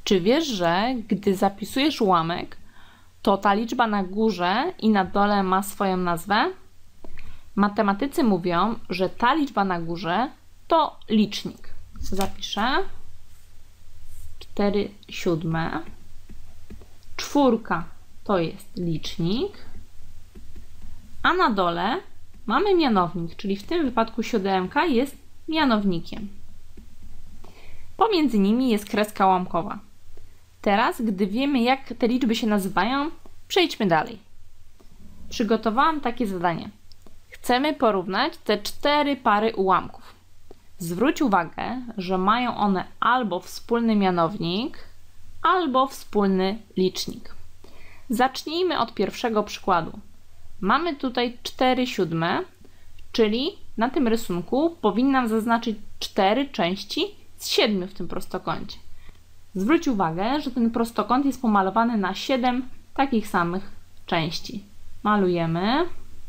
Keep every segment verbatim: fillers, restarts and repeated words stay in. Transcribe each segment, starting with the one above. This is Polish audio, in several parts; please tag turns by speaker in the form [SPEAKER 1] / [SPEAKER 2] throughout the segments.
[SPEAKER 1] Czy wiesz, że gdy zapisujesz ułamek, to ta liczba na górze i na dole ma swoją nazwę? Matematycy mówią, że ta liczba na górze to licznik. Zapiszę cztery siódme. Czwórka to jest licznik, a na dole mamy mianownik, czyli w tym wypadku siódemka jest mianownikiem. Pomiędzy nimi jest kreska ułamkowa. Teraz, gdy wiemy, jak te liczby się nazywają, przejdźmy dalej. Przygotowałam takie zadanie. Chcemy porównać te cztery pary ułamków. Zwróć uwagę, że mają one albo wspólny mianownik, albo wspólny licznik. Zacznijmy od pierwszego przykładu. Mamy tutaj cztery siódme, czyli na tym rysunku powinnam zaznaczyć cztery części z siedmiu w tym prostokącie. Zwróć uwagę, że ten prostokąt jest pomalowany na siedem takich samych części. Malujemy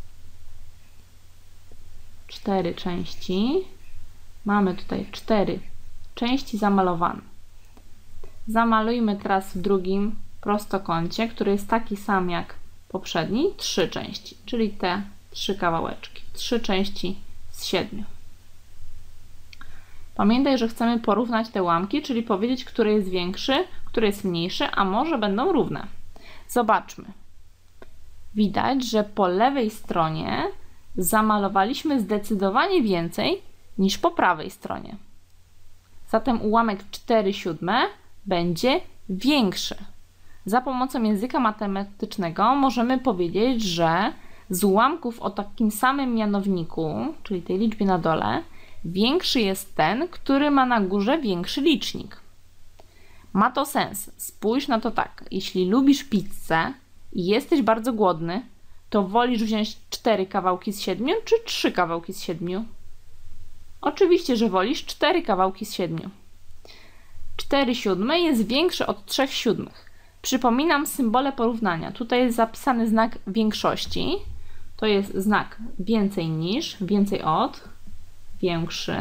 [SPEAKER 1] cztery części. Mamy tutaj cztery części zamalowane. Zamalujmy teraz w drugim prostokącie, który jest taki sam jak poprzedni, trzy części, czyli te trzy kawałeczki, trzy części z siedmiu. Pamiętaj, że chcemy porównać te ułamki, czyli powiedzieć, który jest większy, który jest mniejszy, a może będą równe. Zobaczmy. Widać, że po lewej stronie zamalowaliśmy zdecydowanie więcej niż po prawej stronie. Zatem ułamek cztery siódme będzie większy. Za pomocą języka matematycznego możemy powiedzieć, że z ułamków o takim samym mianowniku, czyli tej liczbie na dole, większy jest ten, który ma na górze większy licznik. Ma to sens. Spójrz na to tak. Jeśli lubisz pizzę i jesteś bardzo głodny, to wolisz wziąć cztery kawałki z siedmiu czy trzy kawałki z siedmiu? Oczywiście, że wolisz cztery kawałki z siedmiu. cztery siódme jest większe od trzy siódmych. Przypominam symbole porównania. Tutaj jest zapisany znak większości. To jest znak więcej niż, więcej od, większy.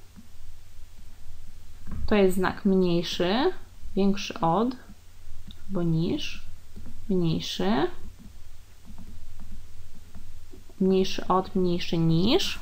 [SPEAKER 1] To jest znak mniejszy, większy od, albo niż, mniejszy, mniejszy od, mniejszy niż.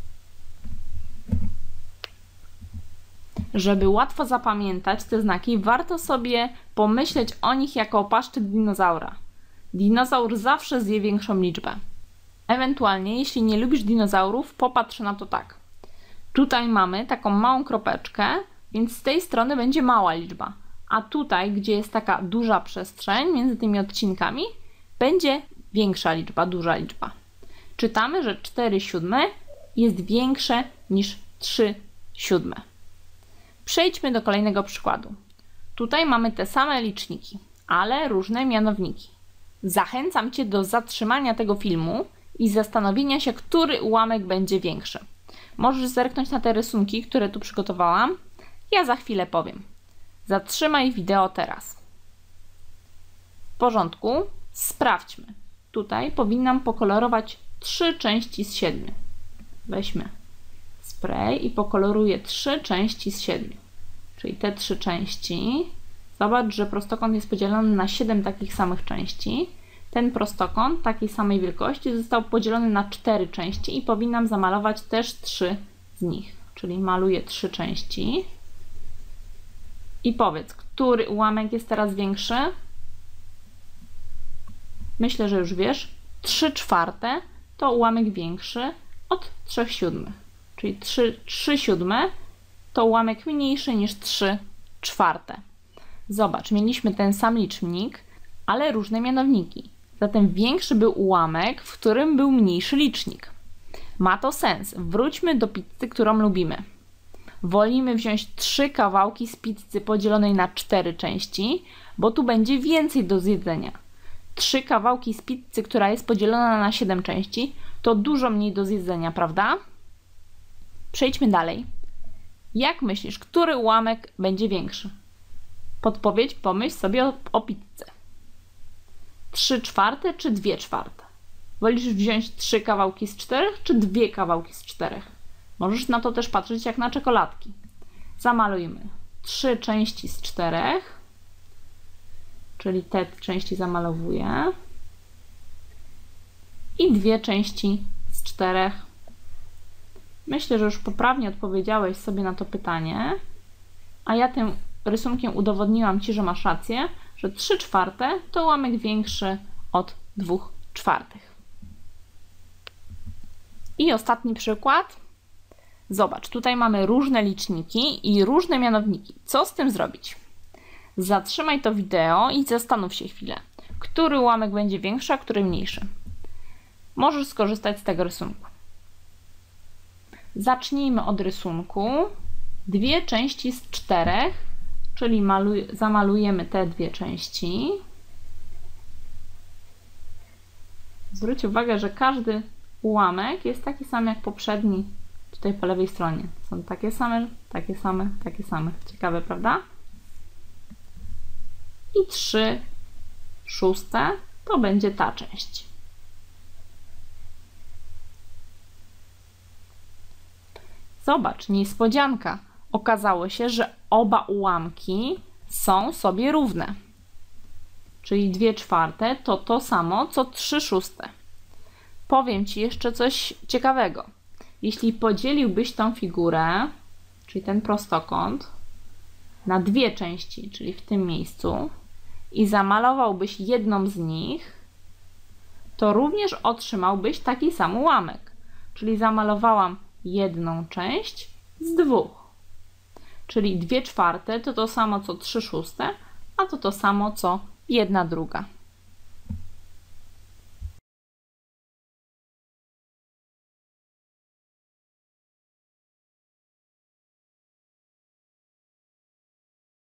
[SPEAKER 1] Żeby łatwo zapamiętać te znaki, warto sobie pomyśleć o nich jako o paszczet dinozaura. Dinozaur zawsze zje większą liczbę. Ewentualnie, jeśli nie lubisz dinozaurów, popatrz na to tak. Tutaj mamy taką małą kropeczkę, więc z tej strony będzie mała liczba. A tutaj, gdzie jest taka duża przestrzeń między tymi odcinkami, będzie większa liczba, duża liczba. Czytamy, że cztery siódme jest większe niż trzy siódme. Przejdźmy do kolejnego przykładu. Tutaj mamy te same liczniki, ale różne mianowniki. Zachęcam Cię do zatrzymania tego filmu i zastanowienia się, który ułamek będzie większy. Możesz zerknąć na te rysunki, które tu przygotowałam. Ja za chwilę powiem. Zatrzymaj wideo teraz. W porządku. Sprawdźmy. Tutaj powinnam pokolorować trzy części z siedmiu. Weźmy spray i pokoloruję trzy części z siedmiu. Czyli te trzy części. Zobacz, że prostokąt jest podzielony na siedem takich samych części. Ten prostokąt takiej samej wielkości został podzielony na cztery części i powinnam zamalować też trzy z nich. Czyli maluję trzy części. I powiedz, który ułamek jest teraz większy? Myślę, że już wiesz. trzy czwarte to ułamek większy od trzy siódmych. Czyli trzy siódme to ułamek mniejszy niż trzy czwarte. Zobacz, mieliśmy ten sam licznik, ale różne mianowniki. Zatem większy był ułamek, w którym był mniejszy licznik. Ma to sens. Wróćmy do pizzy, którą lubimy. Wolimy wziąć trzy kawałki z pizzy podzielonej na cztery części, bo tu będzie więcej do zjedzenia. trzy kawałki z pizzy, która jest podzielona na siedem części, to dużo mniej do zjedzenia, prawda? Przejdźmy dalej. Jak myślisz, który ułamek będzie większy? Podpowiedź, pomyśl sobie o, o pizzę. trzy czwarte czy dwie czwarte? Wolisz wziąć trzy kawałki z czterech czy dwie kawałki z czterech? Możesz na to też patrzeć jak na czekoladki. Zamalujmy trzy części z czterech czyli te części zamalowuję. I dwie części z czterech. Myślę, że już poprawnie odpowiedziałeś sobie na to pytanie, a ja tym rysunkiem udowodniłam Ci, że masz rację, że trzy czwarte to ułamek większy od dwóch czwartych. I ostatni przykład. Zobacz, tutaj mamy różne liczniki i różne mianowniki. Co z tym zrobić? Zatrzymaj to wideo i zastanów się chwilę, który ułamek będzie większy, a który mniejszy. Możesz skorzystać z tego rysunku. Zacznijmy od rysunku. Dwie części z czterech, czyli maluj, zamalujemy te dwie części. Zwróć uwagę, że każdy ułamek jest taki sam jak poprzedni tutaj po lewej stronie. Są takie same, takie same, takie same. Ciekawe, prawda? I trzy szóste to będzie ta część. Zobacz, niespodzianka. Okazało się, że oba ułamki są sobie równe. Czyli dwie czwarte to to samo, co trzy szóste. Powiem Ci jeszcze coś ciekawego. Jeśli podzieliłbyś tą figurę, czyli ten prostokąt, na dwie części, czyli w tym miejscu, i zamalowałbyś jedną z nich, to również otrzymałbyś taki sam ułamek. Czyli zamalowałam jedną część z dwóch. Czyli dwie czwarte to to samo co trzy szóste, a to to samo co jedna druga.